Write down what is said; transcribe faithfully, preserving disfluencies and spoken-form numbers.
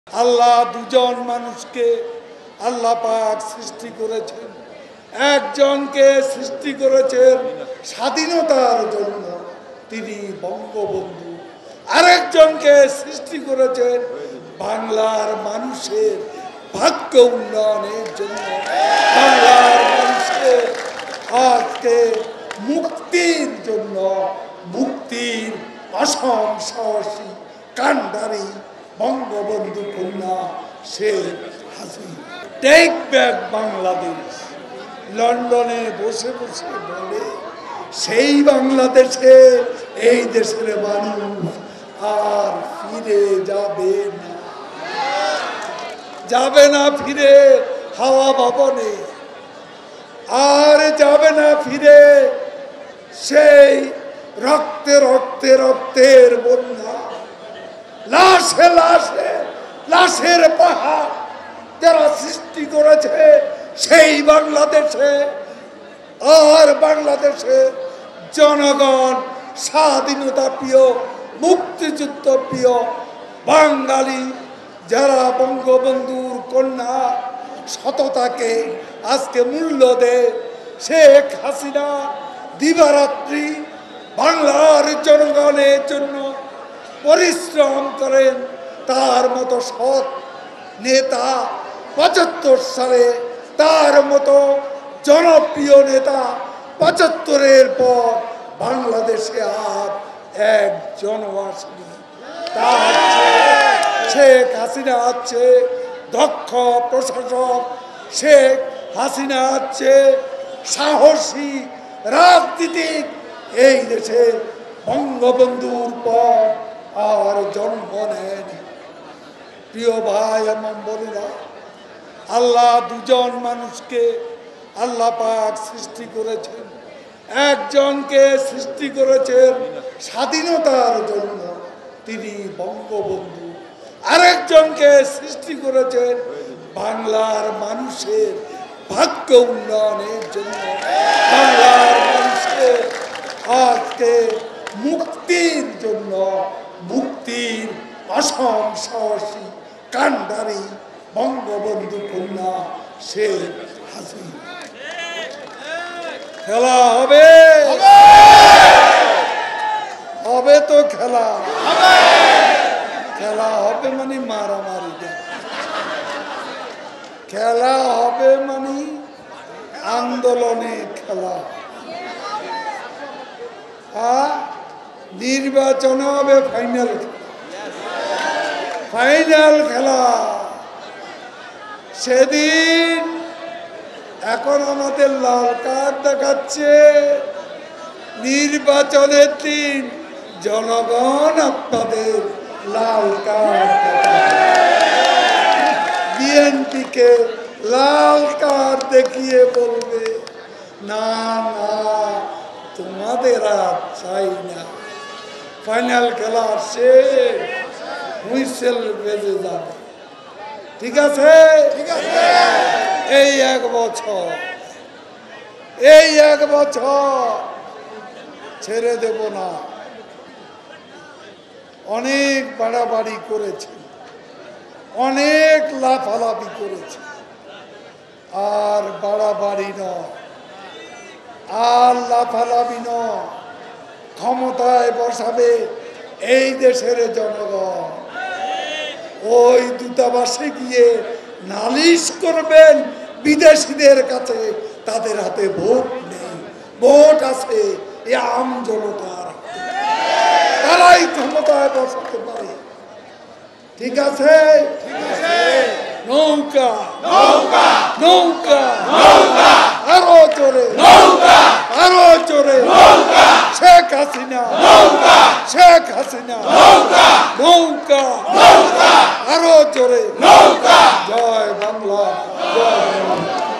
আল্লাহ দুজন মানুষকে আল্লাহ পাক সৃষ্টি করেছেন। একজনকে সৃষ্টি করেছেন স্বাধীনতার জন্য, তিনি বঙ্গবন্ধু। আরেকজনকে সৃষ্টি করেছেন বাংলার মানুষের ভাগ্য উন্নয়নের জন্য, বাংলার মানুষের আজকে মুক্তির জন্য, মুক্তির অসম সাহসী কান্ডারি বঙ্গবন্ধু কন্যা শেখ হাসিনা। টেক ব্যাক বাংলাদেশ লন্ডনে বসে বসে বলে, সেই বাংলাদেশে এই দেশের মানুষ আর ফিরে যাবে না, যাবে না ফিরে হাওয়া ভবনে, আর যাবে না ফিরে সেই রক্তে রক্তে রক্তের বন্যা, লাশে লাশে লাশের পাহাড় যারা সৃষ্টি করেছে সেই বাংলাদেশে। আর বাংলাদেশে জনগণ স্বাধীনতা প্রিয়, মুক্তিযুদ্ধ প্রিয় বাঙালি যারা বঙ্গবন্ধুর কন্যা সততাকে আজকে মূল্য দেয়, শেখ হাসিনা দিবারাত্রি বাংলার জনগণের জন্য পরিশ্রম করেন, তার মতো সৎ নেতা পঁচাত্তর সালে, তার মতো জনপ্রিয় নেতা পঁচাত্তরের পর বাংলাদেশে আর একজন আসেনি। তার শেখ হাসিনা আছে দক্ষ প্রশাসক, শেখ হাসিনা আছে সাহসী রাজনীতিক। এই দেশে বঙ্গবন্ধুর পর আর জন্ম নেয়নি। প্রিয় ভাই এবং বোনেরা, আল্লাহ দুজন মানুষকে আল্লাহ পাক সৃষ্টি করেছেন। একজনকে সৃষ্টি করেছেন স্বাধীনতার জন্য, তিনি বঙ্গবন্ধু। আরেকজনকে সৃষ্টি করেছেন বাংলার মানুষের ভাগ্য উন্নয়নের জন্য, বাংলার মানুষের আজকে মুক্তির জন্য, মুক্তির অসম সাহসী কান্ডারি বঙ্গবন্ধু কন্যা শেখ হাসিনা। খেলা হবে, হবে তো খেলা, খেলা হবে মানে মারামারি, খেলা হবে মানে আন্দোলনে খেলা। হ্যাঁ, নির্বাচনে হবে ফাইনাল, ফাইনাল খেলা সেদিন। এখন আমাদের লাল কার্ড দেখাচ্ছে, নির্বাচনের দিন জনগণ আপনাদের লাল কার্ড বিএনপিকে লাল কার্ড দেখিয়ে বলবে না না তোমাদের আর চাই না। ফাইনাল খেলা শেষ, হুইসেল বেজে যাবে। ঠিক আছে, ঠিক আছে। এই এক বছর, এই এক বছর ছেড়ে দেব না। অনেক বাড়াবাড়ি করেছে, অনেক লাফালাফি করেছে, আর বাড়াবাড়ি নয়, আর লাফালাফি নয়। ক্ষমতায় বসাবে এই দেশের জনগণ। ওই দূতাবাসে গিয়ে নালিশ করবেন বিদেশিদের কাছে, তাদের হাতে ভোট নেই, ভোট আছে এ আম জনতার, তারাই ক্ষমতায় বসাতে পারে। ঠিক আছে, নৌকা নৌকা নৌকা নৌকা আরো জোরে নৌকা, আরো জোরে নৌকা। শেখ হাসিনা নৌকা, শেখ হাসিনা নৌকা, নৌকা নৌকা আরো জোরে নৌকা। জয় বাংলা, জয় বাংলা।